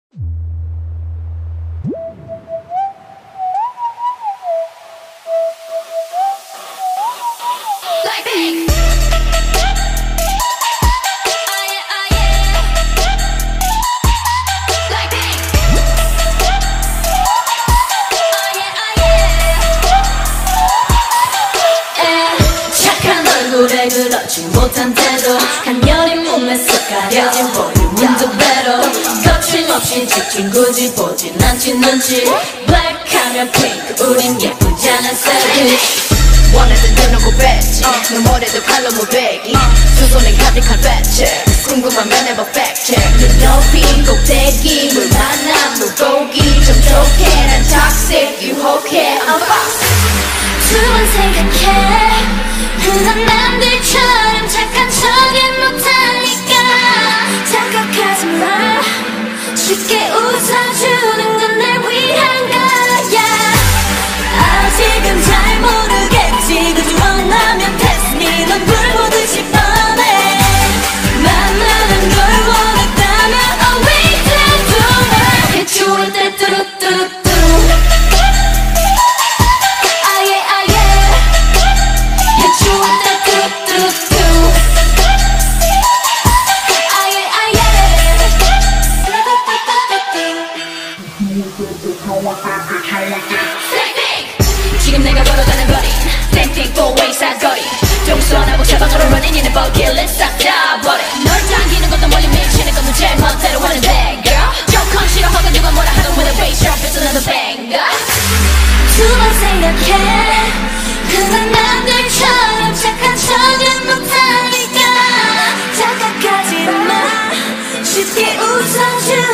Blackpink. 얼굴에 그렇지 못한 태도 한여린 몸에서 가려진 볼륨은 두 배로 거침없이 찍힌 굳이 보진 않지 눈치 Black 하면 pink 우린 예쁘잖아 savage 원하던 대놓고 뺐지 너 머리도 칼로 무배기 두 손에 가득한 배체 궁금하면 해봐 fact check 눈높이 꼭대기 물 만나 물고기 좀 좋게 난 toxic 유혹해 I'm boss 두 번 생각해 흔한 남들처럼 착한 척은 못하니까 착각하지 마 쉽게 웃어주는 건 날 위한 거야 아직은 잘 모르겠지 그저 원하면 test me 넌 불보듯이 뻔해 만나는 걸 원했다면 always do it hit you with that 뚜루뚜루뚜루 지금 내가 걸어가는 거리 땡땡 four-way 사거리 동서남북 제방으로 running in the bucket 싹 다 버려 널 당기는 것도 멀리 미치는 것도 제 멋대로 하는데 girl 조금 싫어하고 누가 뭐라 하던 with a bass drop it's another banger 두 번 생각해 흔한 남들처럼 착한 척은 못하니까 착각하지 마 쉽게 웃어줘